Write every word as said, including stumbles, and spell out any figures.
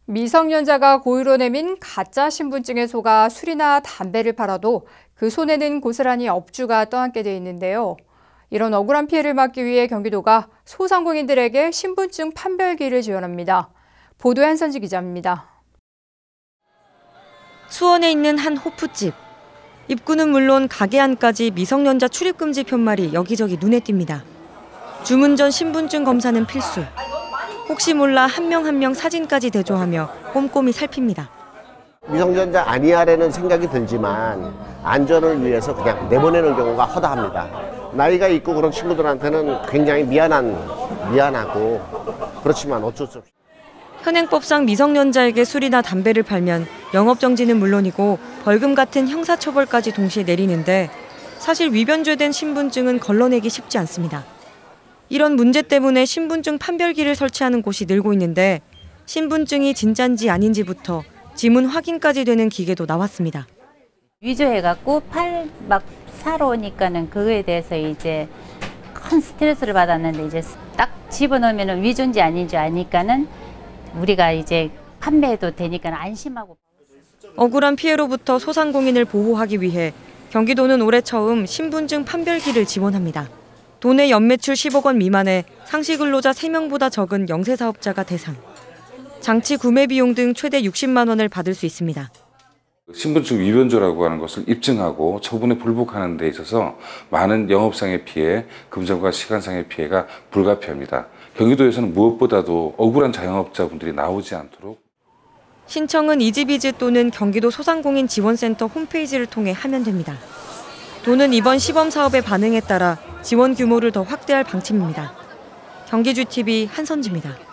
미성년자가 고의로 내민 가짜 신분증에 속아 술이나 담배를 팔아도 그 손에는 고스란히 업주가 떠안게 돼 있는데요. 이런 억울한 피해를 막기 위해 경기도가 소상공인들에게 신분증 판별기를 지원합니다. 보도에 한선지 기자입니다. 수원에 있는 한 호프집. 입구는 물론 가게 안까지 미성년자 출입금지 편말이 여기저기 눈에 띕니다. 주문 전 신분증 검사는 필수. 혹시 몰라 한 명 한 명 사진까지 대조하며 꼼꼼히 살핍니다. 미성년자 아니야라는 생각이 들지만 안전을 위해서 그냥 내보내는 경우가 허다합니다. 나이가 있고 그런 친구들한테는 굉장히 미안한, 미안하고 그렇지만 어쩔 수 없이. 현행법상 미성년자에게 술이나 담배를 팔면 영업정지는 물론이고 벌금 같은 형사처벌까지 동시에 내리는데 사실 위변죄된 신분증은 걸러내기 쉽지 않습니다. 이런 문제 때문에 신분증 판별기를 설치하는 곳이 늘고 있는데 신분증이 진짠지 아닌지부터 지문 확인까지 되는 기계도 나왔습니다. 위조해갖고 팔 막 사러 오니까는 그거에 대해서 이제 큰 스트레스를 받았는데 이제 딱 집어넣으면 위조인지 아닌지 아니까는 우리가 이제 판매해도 되니까 안심하고. 억울한 피해로부터 소상공인을 보호하기 위해 경기도는 올해 처음 신분증 판별기를 지원합니다. 도내 연매출 십억 원 미만의 상시 근로자 세 명보다 적은 영세 사업자가 대상. 장치 구매 비용 등 최대 육십만 원을 받을 수 있습니다. 신분증 위변조라고 하는 것을 입증하고 처분에 불복하는 데 있어서 많은 영업상의 피해, 금전과 시간상의 피해가 불가피합니다. 경기도에서는 무엇보다도 억울한 자영업자분들이 나오지 않도록. 신청은 이지비즈 또는 경기도 소상공인 지원센터 홈페이지를 통해 하면 됩니다. 도는 이번 시범 사업의 반응에 따라 지원 규모를 더 확대할 방침입니다. 경기주티비 한선지입니다.